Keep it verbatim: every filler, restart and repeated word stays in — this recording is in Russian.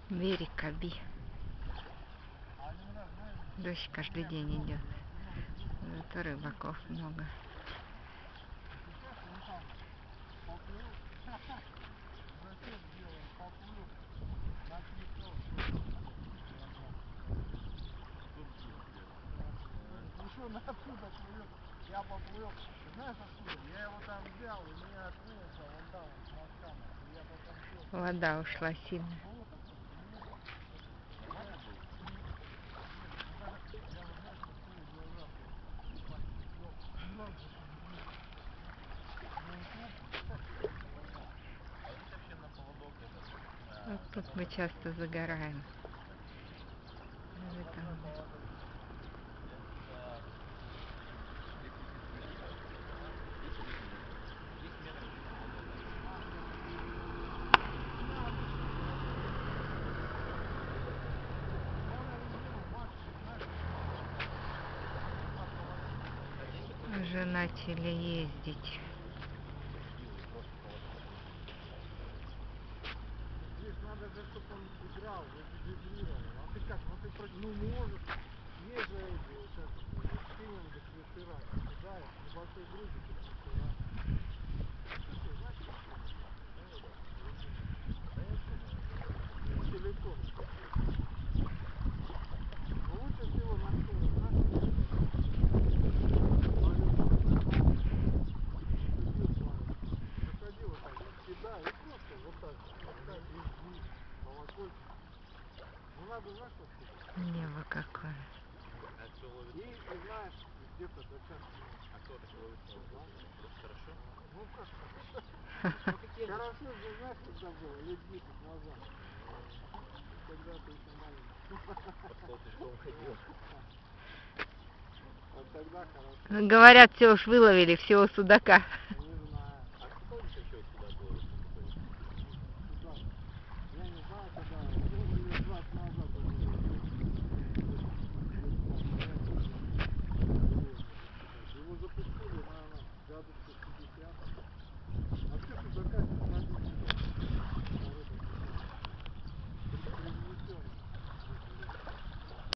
Берег Аби. Дождь каждый день идет. Зато рыбаков много. Отсюда плывет, я поплыл, знаешь откуда? Я его там взял, и меня открылся, он там мазками, я потом сел. Вода ушла сильно. Вот тут мы часто загораем. В этом. Уже начали ездить. Здесь надо же, чтобы он играл, вибрировал. А ты как? Ну ты про... ну можешь. Есть же эти, как спиннинги с вертырами. Кидаешь, небольшой грузик и вертыра. Такой, знаешь, как ну, силикон. Лучше всего на что, знаешь, заходи вот так, кидай и просто вот так, вот так и жди, колокольчик. Ну надо, знаешь, что кидать? Небо какое. И, и знаешь, где-то до часа. А кто так ловит? Просто хорошо? Ну как хорошо? Хорошо же, знаешь, когда было, лет десять назад. Когда ты еще маленький. Под полпешком ходил. Вот тогда хорошо. Говорят, все уж выловили, всего судака. Не знаю. А ты помнишь еще судак ловит? Судак. Я не знаю, когда. Ну, лет двадцать назад уже. Его запустили, наверное, году в